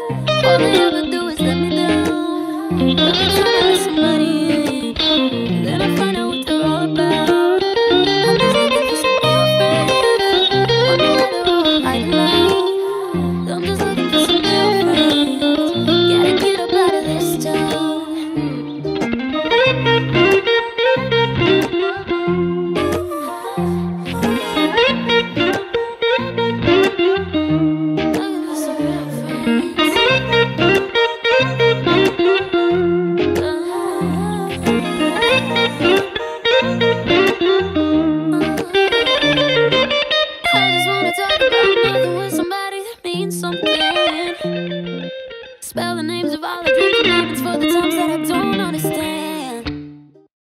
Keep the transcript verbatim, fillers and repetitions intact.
All they ever do is let me down. Every time I let somebody in, then I find